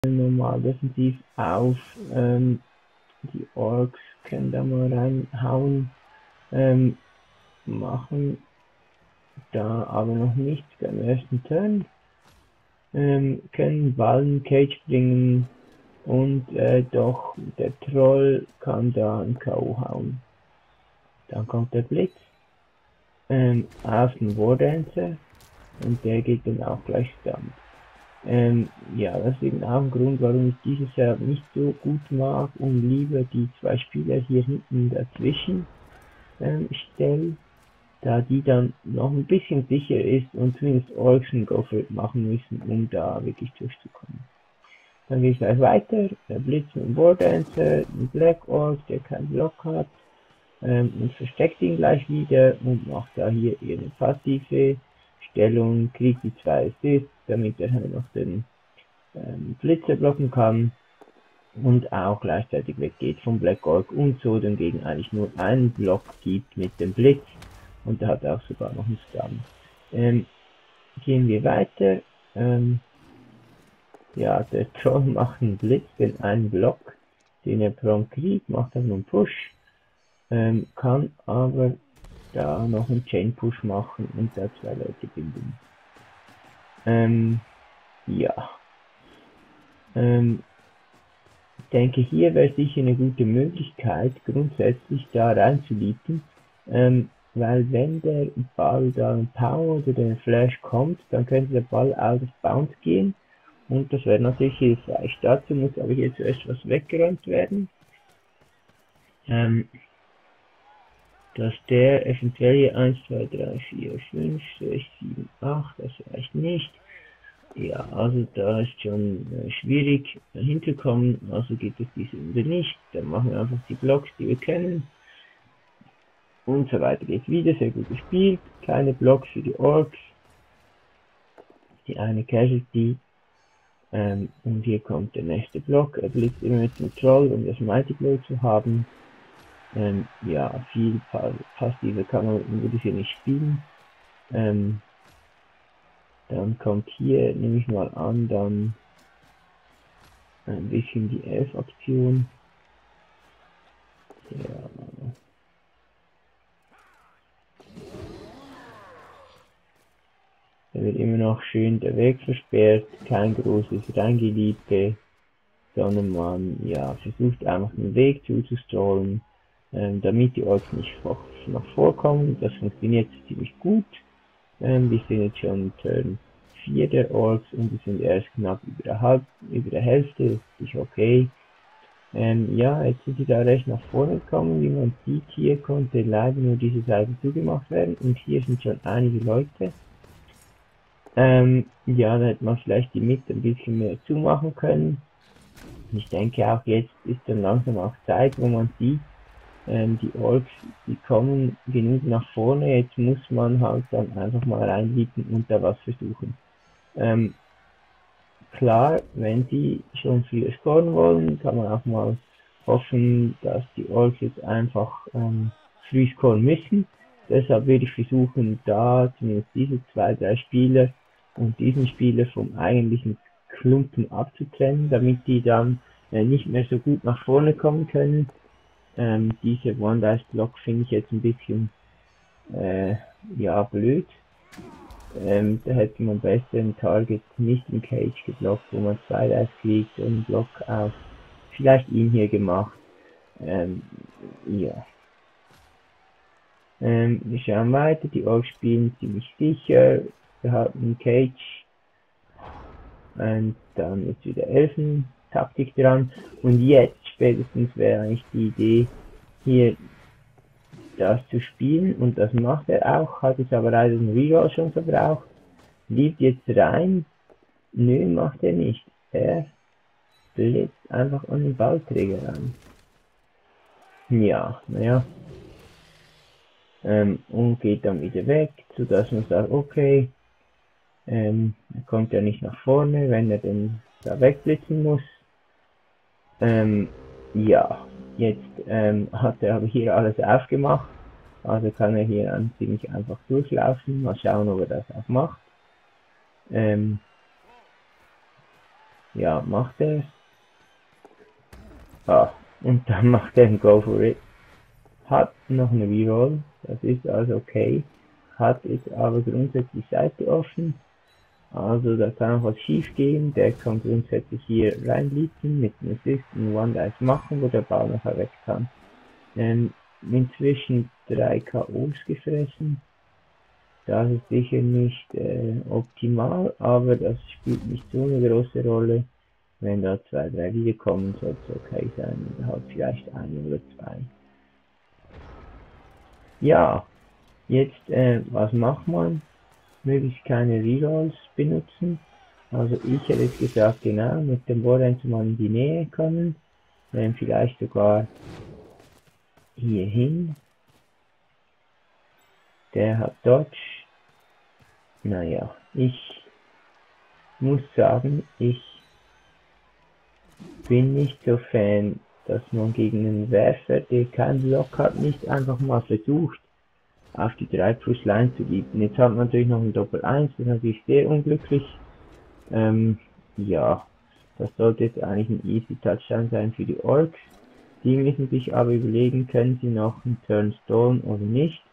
normal defensiv auf. Die Orks können da mal reinhauen. Machen da aber noch nichts beim ersten Turn. Können Ballen Cage bringen und doch der Troll kann da ein K.O. hauen. Dann kommt der Blitz auf den Wardancer und der geht dann auch gleich stand. Ja, das ist eben auch ein Grund, warum ich dieses Jahr nicht so gut mag und lieber die zwei Spieler hier hinten dazwischen stelle, da die dann noch ein bisschen sicher ist und zumindest Orks und Go-For-It machen müssen, um da wirklich durchzukommen. Dann gehe ich gleich weiter, der Blitz mit dem Wardancer, ein Black Orc, der keinen Block hat, und versteckt ihn gleich wieder und macht da hier ihre passive Stellung, kriegt die 2 Assists, damit er halt noch den Blitzer blocken kann und auch gleichzeitig weggeht vom Black Orc und so den Gegner eigentlich nur einen Block gibt mit dem Blitz und da hat er auch sogar noch einen Stun. Gehen wir weiter. Ja, der Troll macht einen Blitz, den einen Block, den er prompt kriegt, macht aber einen Push, kann aber da noch einen Chain Push machen und da 2 Leute bilden. Ja. Ich denke, hier wäre sicher eine gute Möglichkeit, grundsätzlich da reinzulieben, weil wenn der Ball da ein Power oder der Flash kommt, dann könnte der Ball out of bounds gehen und das wäre natürlich hilfreich. Dazu muss aber hier zuerst was weggeräumt werden. Dass der eventuell hier 1, 2, 3, 4, 5, 6, 7, 8, das reicht nicht. Ja, also da ist schon schwierig hinzukommen, also geht es diese Runde nicht. Dann machen wir einfach die Blocks, die wir kennen. Und so weiter geht wieder, sehr gut gespielt. Keine Blocks für die Orks. Die eine Casualty. Und hier kommt der nächste Block. Er blitzt immer mit dem Troll, um das Mighty Blow zu haben. Ja, viel passive kann man würde ich hier nicht spielen. Dann kommt hier, nehme ich mal an, dann ein bisschen die Elf-Option. Ja. Da wird immer noch schön der Weg versperrt, kein großes Reingeliebte, sondern man ja, versucht einfach den Weg zuzustrollen, damit die Orks nicht noch vorkommen. Das funktioniert ziemlich gut. Wir sind jetzt schon Turn 4 der Orks und wir sind erst knapp über der Hälfte, das ist okay. Ja, jetzt sind sie da recht nach vorne gekommen, wie man sieht, hier konnte leider nur diese Seite zugemacht werden und hier sind schon einige Leute. Ja, da hätte man vielleicht die Mitte ein bisschen mehr zumachen können. Ich denke auch jetzt ist dann langsam auch Zeit, wo man sieht, die Orks, die kommen genug nach vorne, jetzt muss man halt dann einfach mal reinlieben und da was versuchen. Klar, wenn sie schon früher scoren wollen, kann man auch mal hoffen, dass die Orks jetzt einfach früh scoren müssen. Deshalb würde ich versuchen, da zumindest diese 2, 3 Spieler und diesen Spieler vom eigentlichen Klumpen abzutrennen, damit die dann nicht mehr so gut nach vorne kommen können. Diese One-Dice-Block finde ich jetzt ein bisschen ja, blöd. Da hätte man besser einen Target nicht im Cage geblockt, wo man 2 Dice kriegt und einen Block auf vielleicht ihn hier gemacht. Ja. Wir schauen weiter, die Orks spielen ziemlich sicher, wir haben einen Cage und dann ist wieder Elfen-Taktik dran und jetzt spätestens wäre eigentlich die Idee hier das zu spielen und das macht er auch, hat jetzt aber leider den Reroll schon verbraucht, liebt jetzt rein, nö macht er nicht, er blitzt einfach an den Ballträger ran. Ja, naja. Und geht dann wieder weg, sodass man sagt, okay, er kommt ja nicht nach vorne, wenn er denn da wegblitzen muss. Ja, jetzt hat er aber hier alles aufgemacht, also kann er hier ziemlich einfach durchlaufen, mal schauen, ob er das auch macht. Ja, macht er. Ah, und dann macht er ein Go for it. Hat noch eine Reroll, das ist also okay. Hat jetzt aber grundsätzlich die Seite offen. Also da kann auch was schief gehen. Der kann grundsätzlich hier reinliegen mit einem Assist und One-Dice machen, wo der Ball nachher weg kann. Inzwischen 3 KOs gefressen. Das ist sicher nicht optimal, aber das spielt nicht so eine große Rolle. Wenn da 2, 3 wiederkommen, sollte es okay sein. Oder halt vielleicht 1 oder 2. Ja, jetzt was macht man? Möglichst keine Rerolls benutzen. Also ich hätte es gesagt, genau, mit dem Warren zu man in die Nähe kommen. Vielleicht sogar hier hin. Der hat Dodge. Naja, ich muss sagen, ich bin nicht so Fan, dass man gegen einen Werfer, der keinen Block hat, nicht einfach mal versucht, auf die 3 plus Line zu bieten. Jetzt hat man natürlich noch ein Doppel 1, das ist natürlich sehr unglücklich. Ja, das sollte jetzt eigentlich ein easy Touchdown sein für die Orks. Die müssen sich aber überlegen, können sie noch einen Turn stallen oder nicht.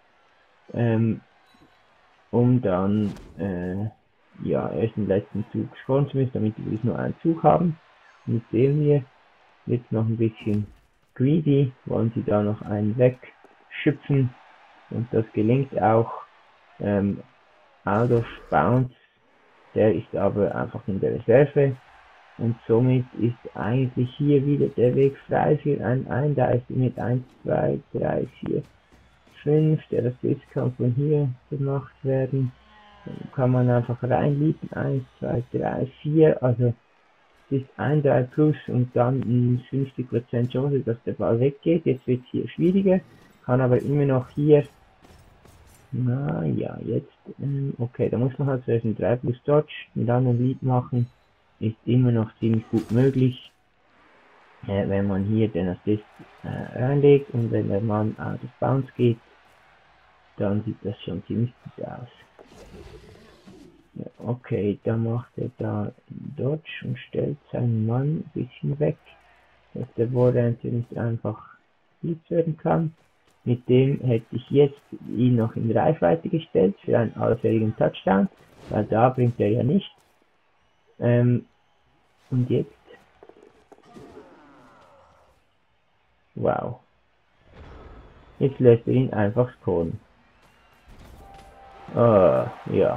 Um dann ja, erst den letzten Zug scoren zu müssen, damit wir nur einen Zug haben. Und jetzt sehen wir, jetzt noch ein bisschen greedy, wollen sie da noch einen wegschüpfen und das gelingt auch. Out of bounds, der ist aber einfach in der Reserve und somit ist eigentlich hier wieder der Weg frei für einen Eindice mit 1, 2, 3, 4, 5, der Assist kann von hier gemacht werden. Dann kann man einfach reinliegen, 1, 2, 3, 4, also es ist 1, 3 plus und dann 50% Chance, dass der Ball weggeht. Jetzt wird es hier schwieriger, kann aber immer noch hier, naja, jetzt, okay, da muss man halt zuerst ein 3 plus Dodge und dann ein Lead machen, ist immer noch ziemlich gut möglich, wenn man hier den Assist reinlegt und wenn der Mann out of bounds geht, dann sieht das schon ziemlich gut aus. Ja, okay, dann macht er da einen Dodge und stellt seinen Mann ein bisschen weg, dass der Warranty nicht einfach blitz werden kann. Mit dem hätte ich jetzt ihn noch in Reichweite gestellt für einen allfälligen Touchdown, weil da bringt er ja nicht. Und jetzt, wow, jetzt lässt er ihn einfach scoren. Ja,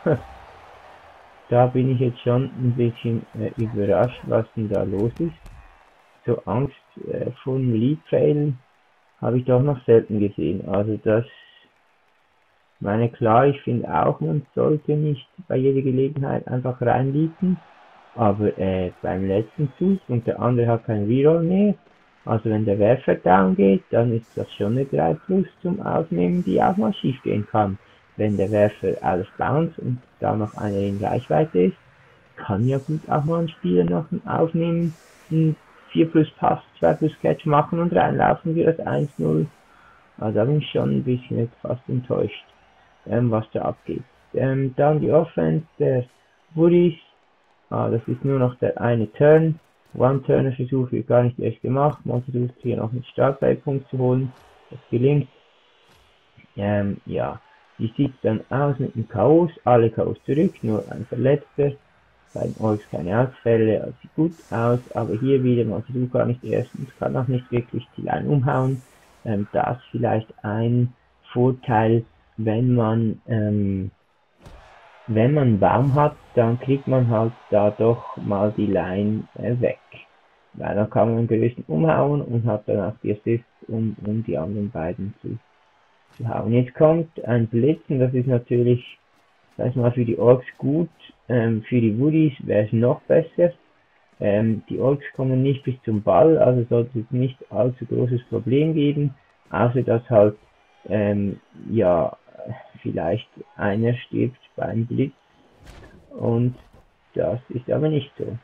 da bin ich jetzt schon ein bisschen überrascht, was denn da los ist. So Angst vor einem Lead-Fail habe ich doch noch selten gesehen. Also das, meine klar, ich finde auch, man sollte nicht bei jeder Gelegenheit einfach reinliegen, aber beim letzten Zug und der andere hat keinen Reroll mehr, also wenn der Werfer down geht, dann ist das schon eine 3 plus zum Aufnehmen, die auch mal schief gehen kann. Wenn der Werfer out of bounds und da noch einer in Reichweite ist, kann ja gut auch mal ein Spieler noch ein Aufnehmen, ein 4 plus Pass, 2 plus Catch machen und reinlaufen für das 1-0. Also da bin ich schon ein bisschen jetzt fast enttäuscht, was da abgeht. Dann die Offense der Woodies. Das ist nur noch der eine Turn. One-Turner-Versuch wird gar nicht erst gemacht. Man versucht hier noch einen Startbeipunkt zu holen. Das gelingt. Ja, wie sieht es dann aus mit den K.O.s? Alle K.O.s zurück, nur ein Verletzter. Bei den Orks keine Ausfälle, also sieht gut aus, aber hier wieder, man versucht gar nicht erst und kann auch nicht wirklich die Line umhauen. Das ist vielleicht ein Vorteil, wenn man einen Baum hat, dann kriegt man halt da doch mal die Line weg. Weil dann kann man den größten umhauen und hat dann auch die Assist, um die anderen beiden zu hauen. Jetzt kommt ein Blitz und das ist natürlich, sag ich mal, für die Orks gut, für die Woodies wäre es noch besser. Die Orks kommen nicht bis zum Ball, also sollte es nicht allzu großes Problem geben, außer dass halt, ja, vielleicht einer stirbt beim Blitz und das ist aber nicht so.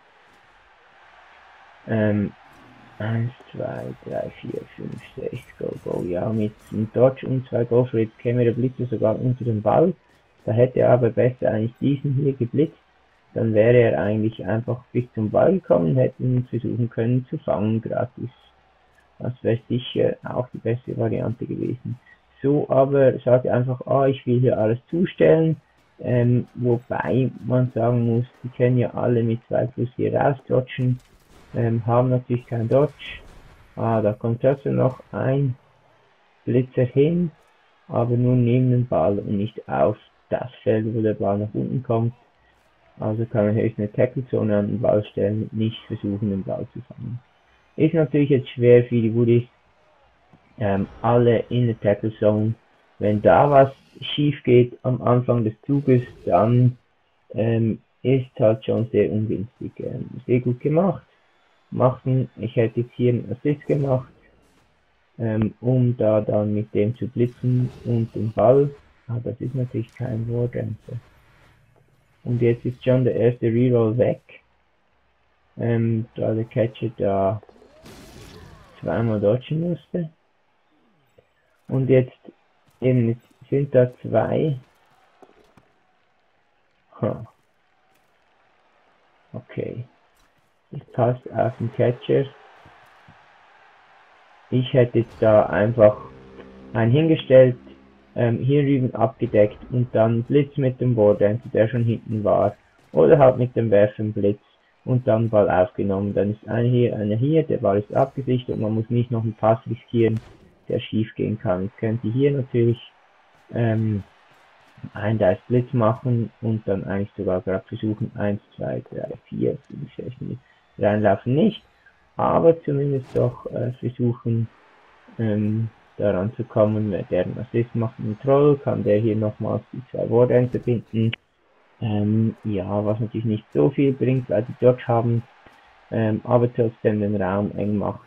1, 2, 3, 4, 5, 6, go, ja, mit einem Dodge und 2 Go-For It käme der Blitzer sogar unter den Ball. Da hätte er aber besser eigentlich diesen hier geblitzt, dann wäre er eigentlich einfach bis zum Ball gekommen, hätte ihn versuchen können zu fangen gratis. Das wäre sicher auch die beste Variante gewesen. So aber sagt er einfach, ich will hier alles zustellen, wobei man sagen muss, die können ja alle mit 2+ hier rausdodgen, haben natürlich keinen Dodge. Da kommt trotzdem noch ein Blitzer hin, aber nur neben dem Ball und nicht auf das Feld, wo der Ball nach unten kommt. Also kann man höchstens eine Tackle-Zone an den Ball stellen und nicht versuchen, den Ball zu fangen. Ist natürlich jetzt schwer für die Woodies, alle in der Tackle-Zone. Wenn da was schief geht am Anfang des Zuges, dann ist halt schon sehr ungünstig. Sehr gut gemacht. Ich hätte jetzt hier einen Assist gemacht, um da dann mit dem zu blitzen und den Ball. Das ist natürlich kein Wardancer. Und jetzt ist schon der erste Reroll weg, da der Catcher da zweimal dodgen musste. Und jetzt eben sind da zwei. Okay. Das passt auf den Catcher. Ich hätte jetzt da einfach einen hingestellt, hier drüben abgedeckt und dann Blitz mit dem Wardancer, der schon hinten war. Oder halt mit dem Werfen Blitz und dann Ball aufgenommen. Dann ist einer hier, der Ball ist abgesichert und man muss nicht noch einen Pass riskieren, der schief gehen kann. Ich könnte hier natürlich einen Dice Blitz machen und dann eigentlich sogar gerade versuchen 1, 2, 3, 4, 5, 6 reinlaufen nicht, aber zumindest doch versuchen daran zu kommen, der einen Assist macht einen Troll, kann der hier nochmals die zwei Wardancer binden. Ja, was natürlich nicht so viel bringt, weil die Dodge haben, aber trotzdem den Raum eng macht.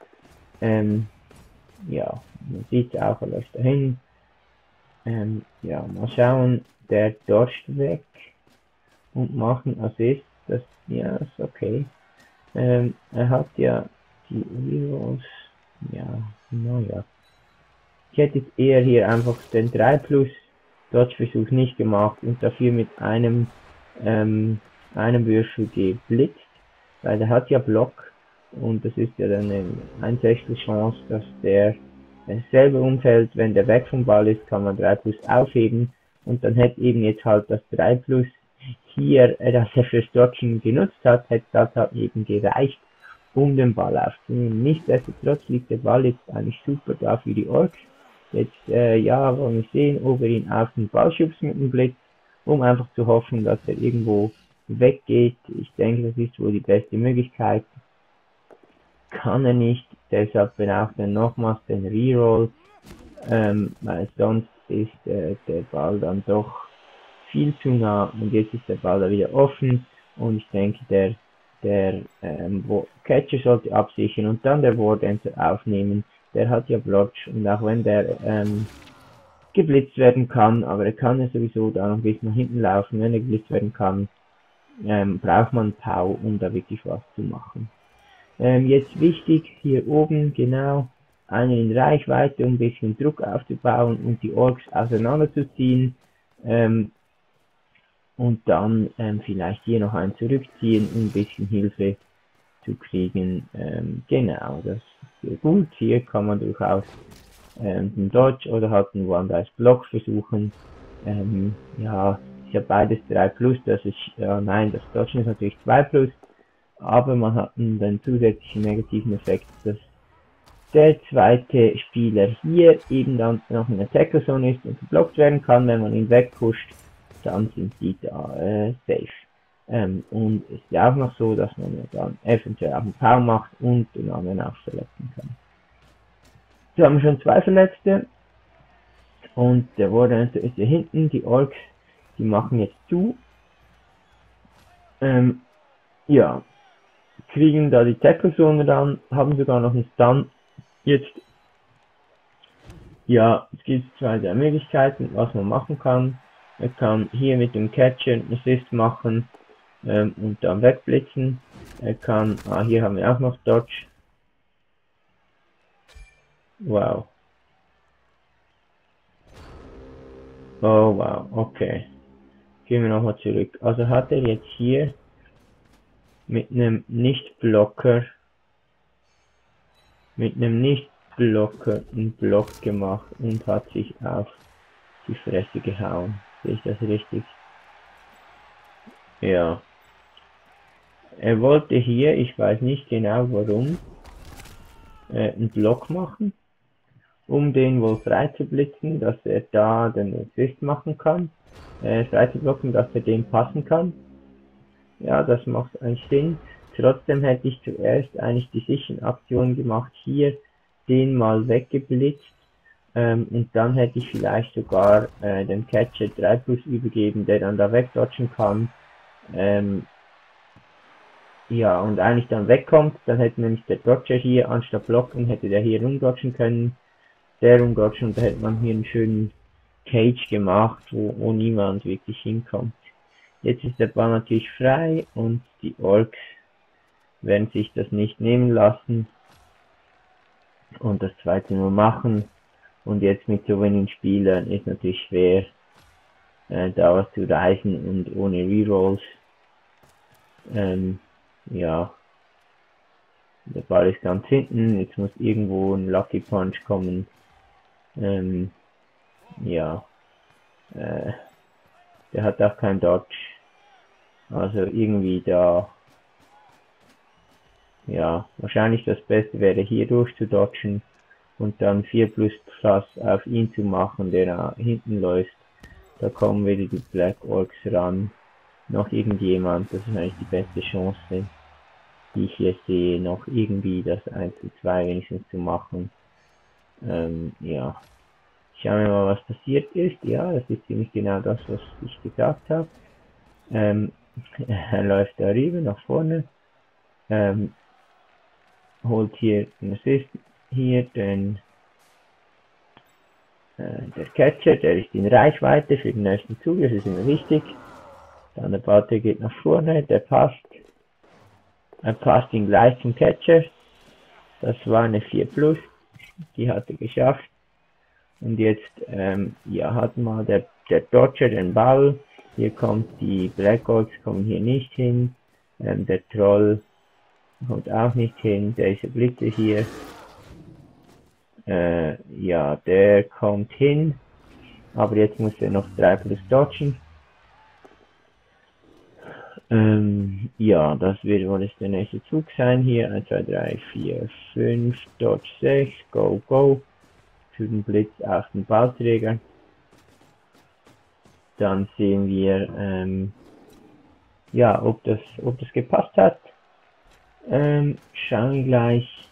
Ja, man sieht auch, er läuft dahin. Ja, mal schauen, der dodgt weg und macht einen Assist, das, ja, ist okay. Er hat ja die Rerolls, ja, naja. Ich hätte jetzt eher hier einfach den 3+ Dodge-Versuch nicht gemacht und dafür mit einem Würfel geblitzt, weil der hat ja Block und das ist ja dann eine 1/6 Chance, dass der selber umfällt. Wenn der weg vom Ball ist, kann man 3+ aufheben und dann hätte eben jetzt halt das 3+ hier, das er fürs Dodgen genutzt hat, hätte das halt eben gereicht, um den Ball aufzunehmen. Nichtsdestotrotz liegt der Ball jetzt eigentlich super da für die Orks. Jetzt, ja, wollen wir sehen, ob er ihn auf den Ball schubst mit dem Blitz, um einfach zu hoffen, dass er irgendwo weggeht. Ich denke, das ist wohl die beste Möglichkeit. Kann er nicht, deshalb braucht er nochmals den Reroll, weil sonst ist der Ball dann doch viel zu nah und jetzt ist der Ball da wieder offen und ich denke, der Catcher sollte absichern und dann der Wardancer aufnehmen. Der hat ja Blotch und auch wenn der geblitzt werden kann, aber er kann ja sowieso da noch ein bisschen nach hinten laufen, wenn er geblitzt werden kann, braucht man Pow, um da wirklich was zu machen. Jetzt wichtig, hier oben genau, einen in Reichweite, um ein bisschen Druck aufzubauen und die Orks auseinanderzuziehen. Und dann vielleicht hier noch einen zurückziehen, um ein bisschen Hilfe zu kriegen. Genau, das ist sehr gut. Hier kann man durchaus den Dodge oder halt einen One-Dice-Block versuchen. Ja, ich habe beides 3+, das ist, nein, das Dodgen ist natürlich 2+, aber man hat den zusätzlichen negativen Effekt, dass der zweite Spieler hier eben dann noch in der Tackle-Zone ist und geblockt werden kann, wenn man ihn wegpusht, dann sind die da safe. Und es ist ja auch noch so, dass man ja dann eventuell auch einen Power macht und den anderen auch verletzen kann. So haben wir schon 2 Verletzte und der Wardancer ist hier hinten, die Orks, die machen jetzt zu. Ja, kriegen da die Tackle-Zone dann, haben sogar noch einen Stun. Jetzt, ja, es gibt 2 der Möglichkeiten, was man machen kann. Er kann hier mit dem Catcher einen Assist machen und dann wegblitzen. Er kann, hier haben wir auch noch Dodge. Wow. Oh wow, okay. gehen wir nochmal zurück. Also hat er jetzt hier mit einem Nicht-Blocker einen Block gemacht und hat sich auf die Fresse gehauen. Sehe ich das richtig? Ja. Er wollte hier, ich weiß nicht genau warum, einen Block machen, um den wohl frei zu blitzen, dass er da den Assist machen kann, frei zu blocken, dass er den passen kann. Ja, das macht eigentlich Sinn. Trotzdem hätte ich zuerst eigentlich die Sichen-Aktion gemacht, hier den mal weggeblitzt, und dann hätte ich vielleicht sogar dem Catcher 3+ übergeben, der dann da wegdodgen kann. Ja, und eigentlich dann wegkommt, dann hätte nämlich der Dodger hier, anstatt blocken, hätte der hier rumdodgen können, der rumdodgen, und da hätte man hier einen schönen Cage gemacht, wo niemand wirklich hinkommt. Jetzt ist der Ball natürlich frei und die Orks werden sich das nicht nehmen lassen und das 2:0 machen. Und jetzt mit so wenigen Spielern ist natürlich schwer, da was zu reißen, und ohne Rerolls. Ja, der Ball ist ganz hinten, jetzt muss irgendwo ein Lucky Punch kommen. Ja, der hat auch kein Dodge. Also irgendwie da, ja, wahrscheinlich das Beste wäre hier durchzudodgen und dann 4+ auf ihn zu machen, der da hinten läuft. Da kommen wieder die Black Orcs ran. Noch irgendjemand, das ist eigentlich die beste Chance, die ich hier sehe, noch irgendwie das 1:2 wenigstens zu machen. Ja. Schauen wir mal, was passiert ist. Ja, das ist ziemlich genau das, was ich gesagt habe. Er läuft da rüber nach vorne, holt hier einen Assist, hier den der Catcher, der ist in Reichweite für den nächsten Zug, das ist immer wichtig. Dann der Ball geht nach vorne, der passt. Er passt ihn gleich zum Catcher. Das war eine 4+, die hat er geschafft. Und jetzt ja, hat mal der Dodger den Ball. Hier kommt die Black Orcs, kommen hier nicht hin. Der Troll kommt auch nicht hin. Der ist der Blitze hier. Ja, der kommt hin. Aber jetzt muss er noch 3+ dodgen. Ja, das wird wohl jetzt der nächste Zug sein hier. 1, 2, 3, 4, 5, Dodge 6, Go, Go. Für den Blitz auf den Ballträger. Dann sehen wir, ja, ob das gepasst hat. Schauen wir gleich.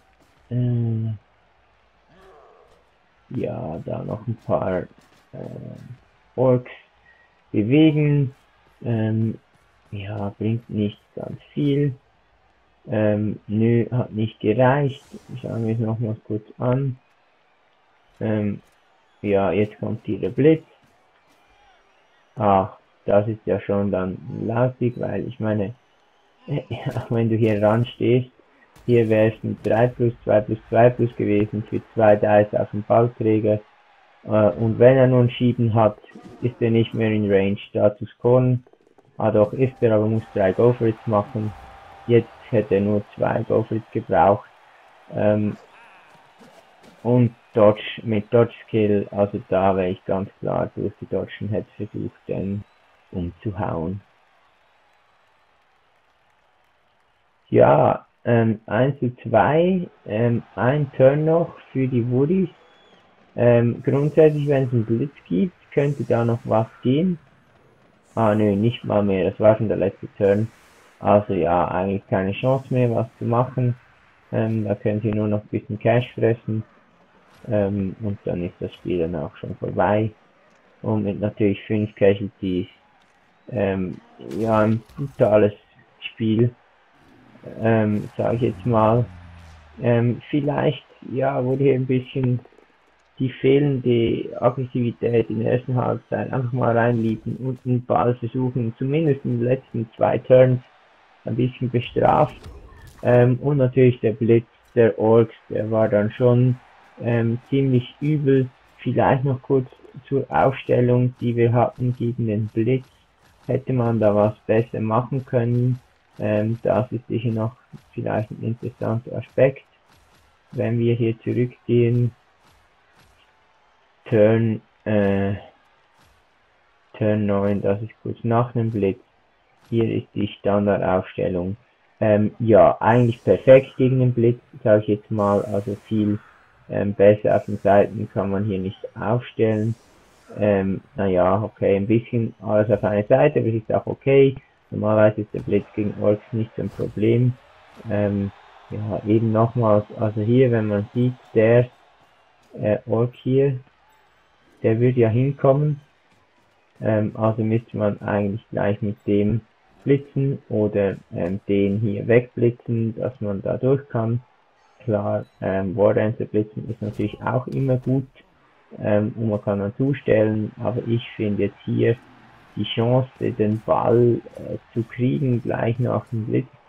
Ja, da noch ein paar Orks bewegen. Ja, bringt nicht ganz viel. Nö, hat nicht gereicht. Schauen wir es nochmals kurz an. Ja, jetzt kommt hier der Blitz. Ach, das ist ja schon dann lautig, weil ich meine, wenn du hier ran stehst, hier wäre es ein 3+, 2+2+ gewesen für 2 Dice auf dem Ballträger. Und wenn er nun Schieben hat, ist er nicht mehr in Range da zu scoren. Ah doch, ist er, aber muss 3 Go-For-Its machen. Jetzt hätte er nur 2 Go-For-Its gebraucht. Und Dodge, mit Dodge Skill, also da wäre ich ganz klar durchgedodgen, hätte versucht, den umzuhauen. Ja, 1:2, ein Turn noch für die Woodies. Grundsätzlich, wenn es einen Blitz gibt, könnte da noch was gehen. Ah nö, nicht mal mehr, das war schon der letzte Turn. Also ja, eigentlich keine Chance mehr, was zu machen. Da können sie nur noch ein bisschen Cash fressen. Und dann ist das Spiel dann auch schon vorbei. Und mit natürlich 5 Casualties. Ja, ein brutales Spiel. Sage ich jetzt mal. Vielleicht, ja, wurde hier ein bisschen die fehlende Aggressivität in der ersten Halbzeit einfach mal reinliegen und den Ball versuchen, zumindest in den letzten 2 Turns ein bisschen bestraft. Und natürlich der Blitz der Orks, der war dann schon ziemlich übel. Vielleicht noch kurz zur Aufstellung, die wir hatten gegen den Blitz. hätte man da was besser machen können. Das ist sicher noch vielleicht ein interessanter Aspekt. Wenn wir hier zurückgehen, Turn 9, das ist kurz nach dem Blitz. Hier ist die Standardaufstellung. Ja, eigentlich perfekt gegen den Blitz, sage ich jetzt mal, also viel besser auf den Seiten kann man hier nicht aufstellen. Naja, okay, ein bisschen alles auf eine Seite, aber es ist auch okay. Normalerweise ist der Blitz gegen Orks nicht so ein Problem. Ja, eben nochmals, also hier, wenn man sieht, der Ork hier, der würde ja hinkommen. Also müsste man eigentlich gleich mit dem blitzen oder den hier wegblitzen, dass man da durch kann. Klar, Wardancer blitzen ist natürlich auch immer gut und man kann dann zustellen, aber ich finde jetzt hier die Chance, den Ball zu kriegen, gleich nach dem Blitz